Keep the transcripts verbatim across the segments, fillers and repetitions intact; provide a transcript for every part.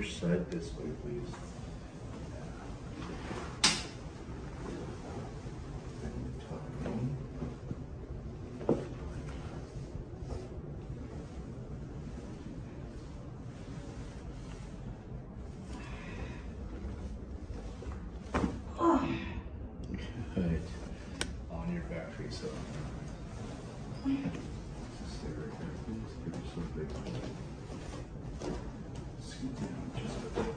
side this way, please. Good. On your back face up. Stay right there, please. Give yourself a big one. Scoot down just a bit.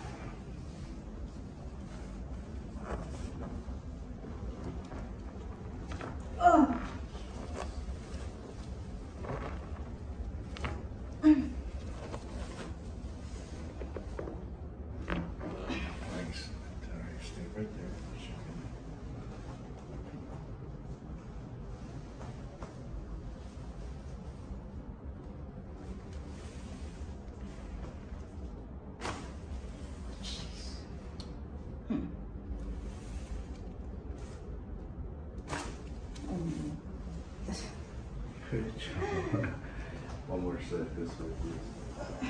Thanks. All right, stay right there. Good job. One more set this way, please.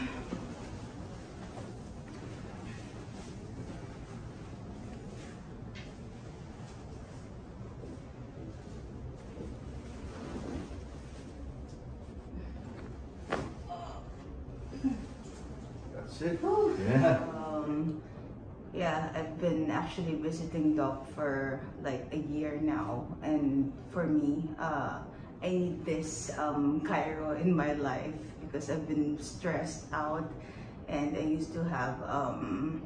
That's it. Yeah. Um, yeah, I've been actually visiting Doc for like a year now, and for me, uh, I need this um, chiro in my life because I've been stressed out, and I used to have um,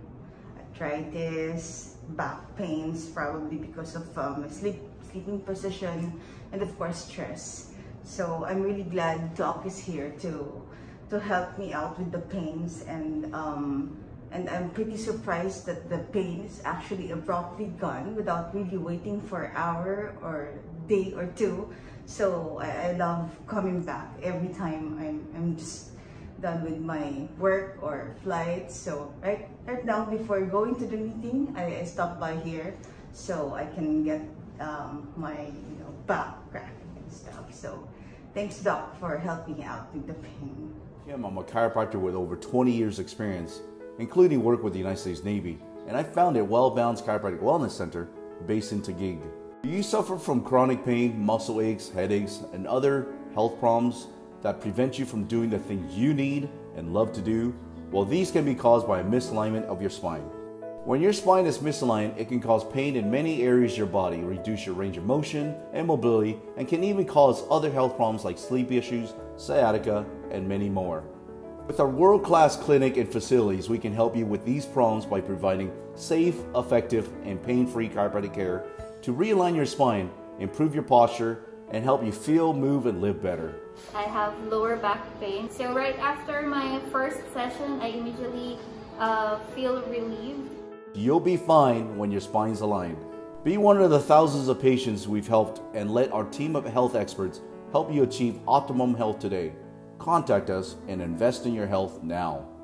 arthritis, back pains, probably because of um, my sleep sleeping position, and of course stress. So I'm really glad Doc is here to to help me out with the pains, and um, and I'm pretty surprised that the pain is actually abruptly gone without really waiting for an hour or day or two. So I, I love coming back every time I'm, I'm just done with my work or flights. So right, right now before going to the meeting, I, I stop by here so I can get um, my you know back cracking and stuff. So thanks Doc for helping out with the pain. Kim, I'm a chiropractor with over twenty years experience, including work with the United States Navy, and I founded Well Balanced Chiropractic Wellness Center based in Taguig. Do you suffer from chronic pain, muscle aches, headaches, and other health problems that prevent you from doing the things you need and love to do? Well, these can be caused by a misalignment of your spine. When your spine is misaligned, it can cause pain in many areas of your body, reduce your range of motion and mobility, and can even cause other health problems like sleep issues, sciatica, and many more. With our world-class clinic and facilities, we can help you with these problems by providing safe, effective, and pain-free chiropractic care to realign your spine, improve your posture, and help you feel, move, and live better. I have lower back pain. So right after my first session, I immediately uh, feel relieved. You'll be fine when your spine's aligned. Be one of the thousands of patients we've helped, and let our team of health experts help you achieve optimum health today. Contact us and invest in your health now.